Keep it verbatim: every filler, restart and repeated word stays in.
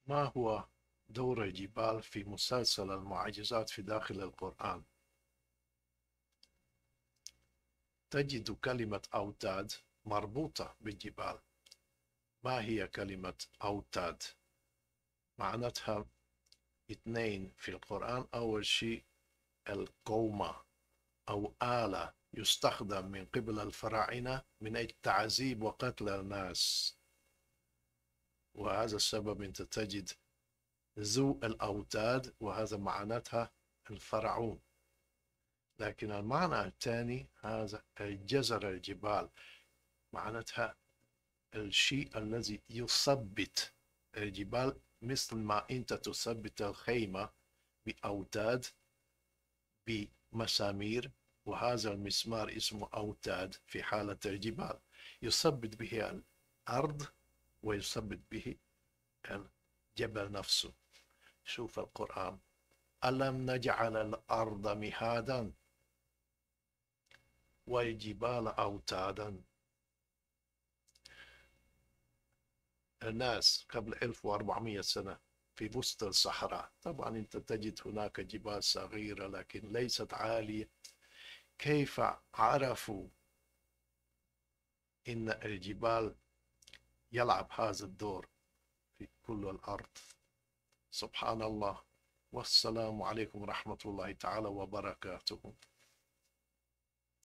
ما هو دور الجبال في مسلسل المعجزات في داخل القرآن؟ تجد كلمة أوتاد مربوطة بالجبال. ما هي كلمة أوتاد؟ معناتها اثنين في القرآن. أول شيء القومة أو آلة يستخدم من قبل الفراعنة من أجل تعذيب وقتل الناس، وهذا السبب أنت تجد ذو الأوتاد، وهذا معناتها الفرعون. لكن المعنى الثاني هذا الجزر الجبال، معناتها الشيء الذي يثبت الجبال، مثل ما أنت تثبت الخيمة بأوتاد بمسامير، وهذا المسمار اسمه أوتاد في حالة الجبال، يثبت به الأرض ويثبت به الجبل نفسه. شوف القرآن: ألم نجعل الأرض مهادا والجبال أوتادا. الناس قبل ألف وأربعمائة سنة في وسط الصحراء، طبعا أنت تجد هناك جبال صغيرة لكن ليست عالية. كيف عرفوا إن الجبال يلعب هذا الدور في كل الأرض؟ سبحان الله. والسلام عليكم ورحمة الله تعالى وبركاته.